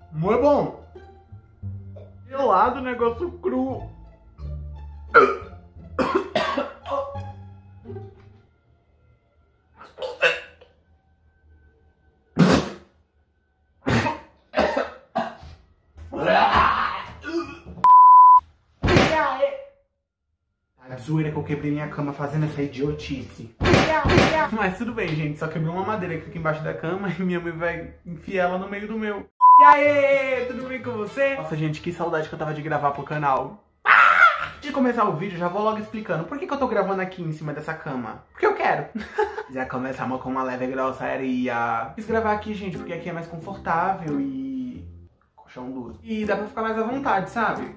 Não é bom. Gelado, negócio cru. A zoeira que eu quebrei minha cama fazendo essa idiotice. Mas tudo bem, gente. Só quebrou uma madeira que fica embaixo da cama e minha mãe vai enfiar ela no meio do meu. E aí, tudo bem com você? Nossa, gente, que saudade que eu tava de gravar pro canal. Antes de começar o vídeo, já vou logo explicando por que eu tô gravando aqui em cima dessa cama. Porque eu quero. Já começamos com uma leve grossaria. Quis gravar aqui, gente, porque aqui é mais confortável e... colchão duro. E dá pra ficar mais à vontade, sabe?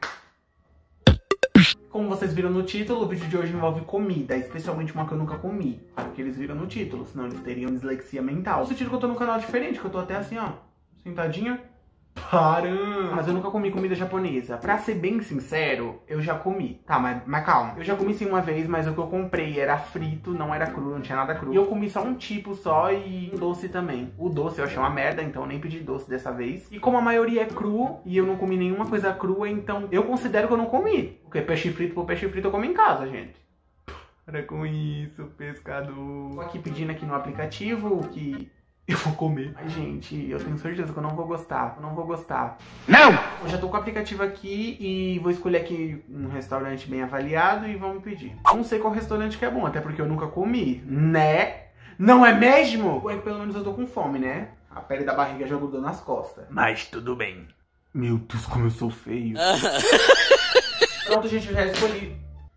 Como vocês viram no título, o vídeo de hoje envolve comida, especialmente uma que eu nunca comi. Claro que eles viram no título, senão eles teriam dislexia mental. No sentido que eu tô num canal diferente, que eu tô até assim, ó, sentadinha. Parã! Mas eu nunca comi comida japonesa. Pra ser bem sincero, eu já comi. Tá, mas calma. Eu já comi sim uma vez, mas o que eu comprei era frito, não era cru, não tinha nada cru. E eu comi só um tipo só e um doce também. O doce eu achei uma merda, então eu nem pedi doce dessa vez. E como a maioria é cru e eu não comi nenhuma coisa crua, então eu considero que eu não comi. Porque peixe frito por peixe frito eu como em casa, gente. Para com isso, pescador. Tô aqui pedindo aqui no aplicativo o que... eu vou comer. Ai, gente, eu tenho certeza que eu não vou gostar. Eu não vou gostar. Não! Eu já tô com o aplicativo aqui e vou escolher aqui um restaurante bem avaliado e vamos pedir. Não sei qual restaurante que é bom, até porque eu nunca comi, né? Não é mesmo? É que pelo menos eu tô com fome, né? A pele da barriga já grudou nas costas. Mas tudo bem. Meu Deus, como eu sou feio. Pronto, gente, eu já escolhi.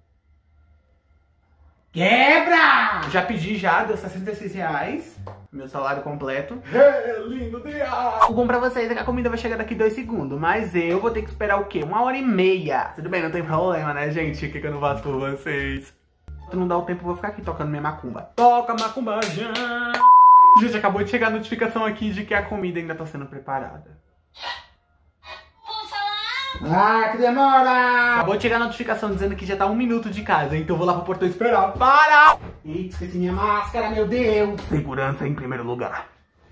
Quebra! Já pedi já, deu R$66. Meu salário completo. É, lindo dia! Vou comprar pra vocês que a comida vai chegar daqui 2 segundos. Mas eu vou ter que esperar o quê? 1h30. Tudo bem, não tem problema, né, gente? O que eu não faço por vocês? Se não dá o tempo, eu vou ficar aqui tocando minha macumba. Toca macumba já! Gente, acabou de chegar a notificação aqui de que a comida ainda tá sendo preparada. Ah, que demora! Acabou de chegar a notificação dizendo que já tá 1 minuto de casa, então eu vou lá pro portão esperar. Para! Eita, esqueci minha máscara, meu Deus! Segurança em primeiro lugar.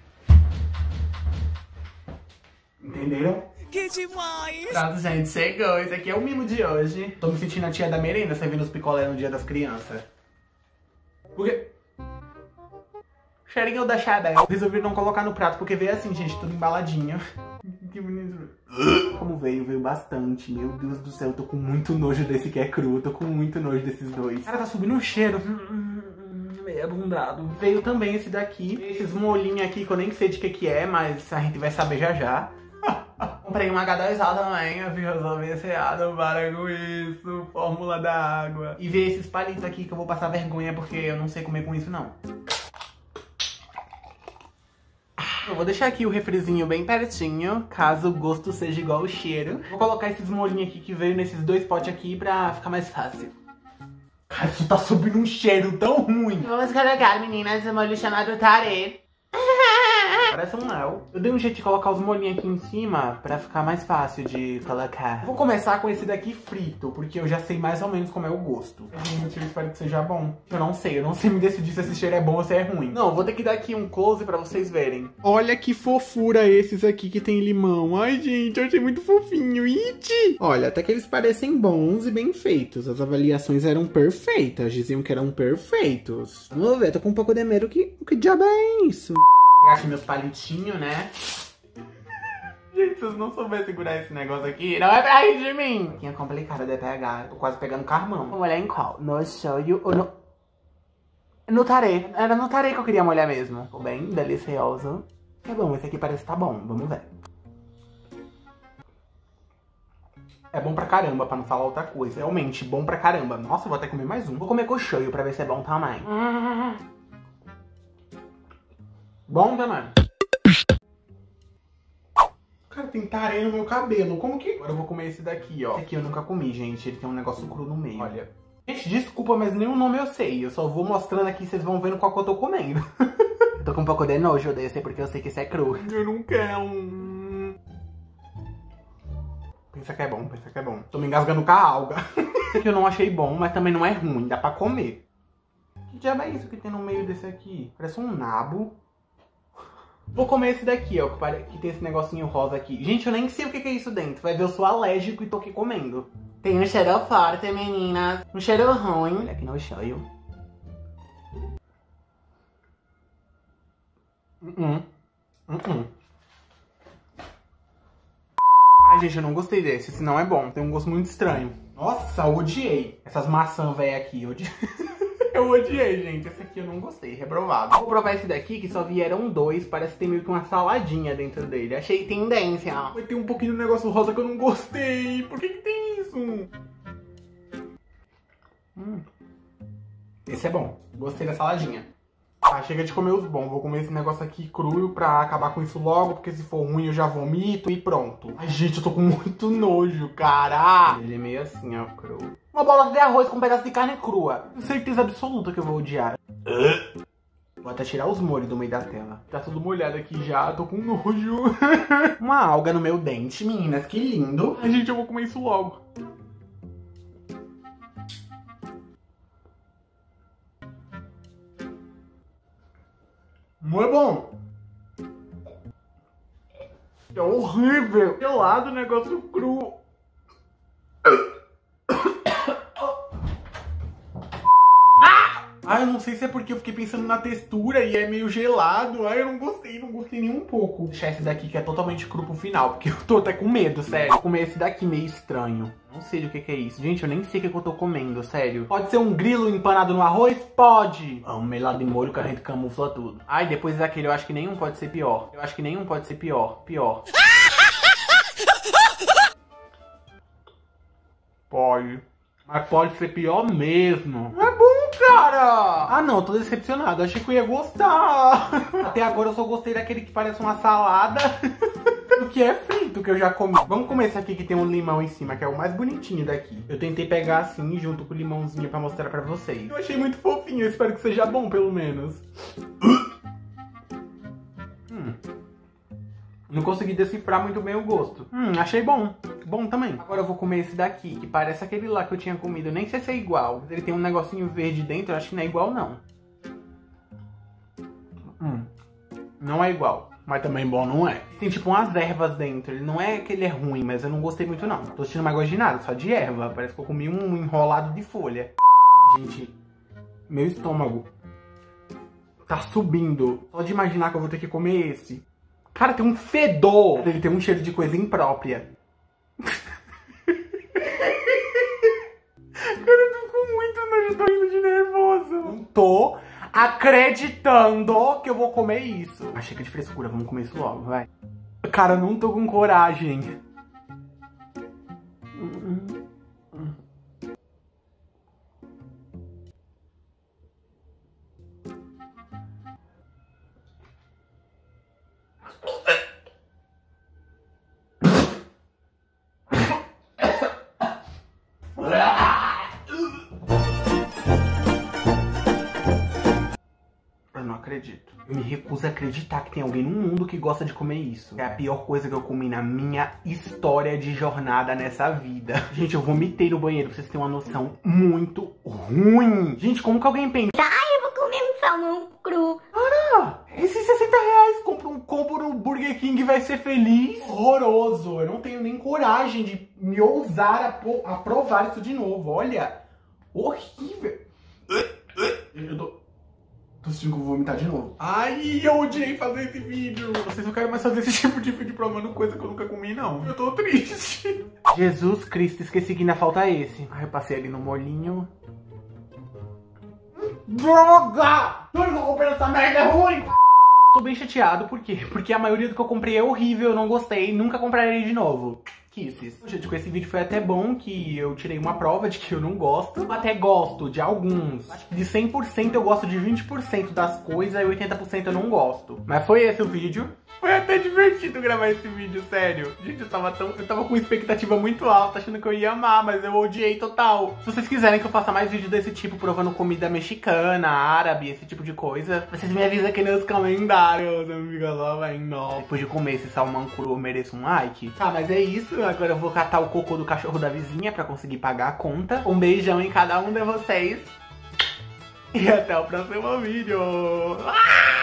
Entenderam? Que demais! Pronto, gente, chegou. Esse aqui é o mimo de hoje. Tô me sentindo a tia da merenda servindo os picolé no dia das crianças. Por quê? Cheirinho da Chanel. Resolvi não colocar no prato porque veio assim, gente, tudo embaladinho. Que bonito. Como veio bastante. Meu Deus do céu, eu tô com muito nojo desse que é cru. Tô com muito nojo desses dois. Cara, tá subindo um cheiro. Meio abundado. Veio também esse daqui. Esses molhinhos aqui que eu nem sei de que é, mas a gente vai saber já já. Comprei uma H2O também, eu resolvi viciado, para com isso, fórmula da água. E ver esses palitos aqui que eu vou passar vergonha porque eu não sei comer com isso não. Eu vou deixar aqui o refrizinho bem pertinho, caso o gosto seja igual o cheiro. Vou colocar esses molhinhos aqui que veio nesses 2 potes aqui pra ficar mais fácil. Cara, isso tá subindo um cheiro tão ruim. Vamos colocar, meninas, esse molho chamado Tare. Parece um mel. Eu dei um jeito de colocar os molhinhos aqui em cima pra ficar mais fácil de colocar. Vou começar com esse daqui frito, porque eu já sei mais ou menos como é o gosto. Gente, eu espero que seja bom. Eu não sei me decidir se esse cheiro é bom ou se é ruim. Não, vou ter que dar aqui um close pra vocês verem. Olha que fofura esses aqui que tem limão. Ai, gente, eu achei muito fofinho. Iti! Olha, até que eles parecem bons e bem feitos. As avaliações eram perfeitas, diziam que eram perfeitos. Vamos ver, tô com um pouco de medo. O que diabo é isso? Vou pegar aqui meus palitinhos, né? Gente, se vocês não souberem segurar esse negócio aqui, não é pra rir de mim. Que é complicado de pegar. Tô quase pegando carmão. Vou molhar em qual? No shoyu ou no... no tare. Era no tare que eu queria molhar mesmo. Ficou bem delicioso. É bom, esse aqui parece que tá bom. Vamos ver. É bom pra caramba, pra não falar outra coisa. Realmente, bom pra caramba. Nossa, eu vou até comer mais um. Vou comer com shoyu pra ver se é bom também. Bom também. Cara, tem tare no meu cabelo. Como que... Agora eu vou comer esse daqui, ó. Esse aqui eu nunca comi, gente. Ele tem um negócio cru no meio. Olha. Gente, desculpa, mas nem o nome eu sei. Eu só vou mostrando aqui, vocês vão vendo qual que eu tô comendo. Tô com um pouco de nojo desse, porque eu sei que esse é cru. Eu não quero. Pensa que é bom, pensa que é bom. Tô me engasgando com a alga. Esse aqui eu não achei bom, mas também não é ruim. Dá pra comer. Que diabo é isso que tem no meio desse aqui? Parece um nabo. Vou comer esse daqui, ó, que tem esse negocinho rosa aqui. Gente, eu nem sei o que é isso dentro. Vai ver, eu sou alérgico e tô aqui comendo. Tem um cheiro forte, meninas. Um cheiro ruim. Olha aqui no cheio. Ai, gente, eu não gostei desse. Esse não é bom. Tem um gosto muito estranho. Nossa, odiei. Essas maçãs velhas aqui, odiei. Eu odiei, gente. Esse aqui eu não gostei, reprovado. Vou provar esse daqui, que só vieram 2. Parece que tem meio que uma saladinha dentro dele. Achei tendência. Mas tem um pouquinho de negócio rosa que eu não gostei. Por que tem isso? Esse é bom. Gostei da saladinha. Ah, chega de comer os bons. Vou comer esse negócio aqui cru pra acabar com isso logo, porque se for ruim eu já vomito e pronto. Ai, gente, eu tô com muito nojo, cara. Ele é meio assim, ó, cru. Uma bola de arroz com um pedaço de carne crua. Tenho certeza absoluta que eu vou odiar. Vou até tirar os molhos do meio da tela. Tá tudo molhado aqui já, tô com nojo. Uma alga no meu dente, meninas, que lindo. Ai, gente, eu vou comer isso logo. Não é bom. É horrível. Gelado, negócio cru. Ai, eu não sei se é porque eu fiquei pensando na textura e é meio gelado. Ai, eu não gostei nem um pouco. Vou deixar esse daqui que é totalmente cru pro final, porque eu tô até com medo, sério. Vou comer esse daqui meio estranho. Não sei do que é isso. Gente, eu nem sei o que eu tô comendo, sério. Pode ser um grilo empanado no arroz? Pode! Um melado de molho que a gente camufla tudo. Ai, depois daquele eu acho que nenhum pode ser pior. Eu acho que nenhum pode ser pior. Pior. Pode. Mas pode ser pior mesmo. Não é bom, cara! Ah, não, eu tô decepcionado. Achei que eu ia gostar. Até agora eu só gostei daquele que parece uma salada. Do que é frito, que eu já comi. Vamos comer esse aqui que tem um limão em cima, que é o mais bonitinho daqui. Eu tentei pegar assim, junto com o limãozinho pra mostrar pra vocês. Eu achei muito fofinho, eu espero que seja bom, pelo menos. Não consegui decifrar muito bem o gosto. Achei bom. Bom também. Agora eu vou comer esse daqui, que parece aquele lá que eu tinha comido. Eu nem sei se é igual. Ele tem um negocinho verde dentro, eu acho que não é igual, não. Não é igual. Mas também bom não é. Tem tipo umas ervas dentro. Ele não é que ele é ruim, mas eu não gostei muito não. Tô sentindo mais gosto de nada, só de erva. Parece que eu comi um enrolado de folha. Gente, meu estômago tá subindo. Só de imaginar que eu vou ter que comer esse. Cara, tem um fedor. Ele tem um cheiro de coisa imprópria. Cara, eu tô com muito nojo, tô indo de nervoso. Não tô acreditando que eu vou comer isso. Ah, chega de frescura, vamos comer isso logo, vai. Cara, eu não tô com coragem. Eu não acredito. Eu me recuso a acreditar que tem alguém no mundo que gosta de comer isso. É a pior coisa que eu comi na minha história de jornada nessa vida. Gente, eu vomitei no banheiro, pra vocês terem uma noção. Muito ruim. Gente, como que alguém pensa? Eu vou comer um salmão cru. Cara, esses 60 reais, compra um combo no Burger King e vai ser feliz. Horroroso. Eu não tenho nem coragem de me ousar a provar isso de novo. Olha, horrível. Eu tô sentindo que eu vou vomitar de novo. Ai, eu odiei fazer esse vídeo. Não sei se eu quero mais fazer esse tipo de vídeo provando coisa que eu nunca comi, não. Eu tô triste. Jesus Cristo, esqueci que ainda falta esse. Ai, eu passei ali no molhinho. Droga! Eu não comprei essa merda, é ruim! Tô bem chateado, por quê? Porque a maioria do que eu comprei é horrível, eu não gostei, nunca comprarei de novo. Kisses. Gente, com esse vídeo foi até bom que eu tirei uma prova de que eu não gosto. Eu até gosto de alguns. Acho que de 100% eu gosto de 20% das coisas e 80% eu não gosto. Mas foi esse o vídeo. Foi até divertido gravar esse vídeo, sério. Gente, eu tava com expectativa muito alta, achando que eu ia amar, mas eu odiei total. Se vocês quiserem que eu faça mais vídeos desse tipo, provando comida mexicana, árabe, esse tipo de coisa, vocês me avisam aqui nos comentários, amiga lá, vai. Depois de comer esse salmão cru, eu mereço um like. Tá, mas é isso. Agora eu vou catar o cocô do cachorro da vizinha pra conseguir pagar a conta. Um beijão em cada um de vocês. E até o próximo vídeo.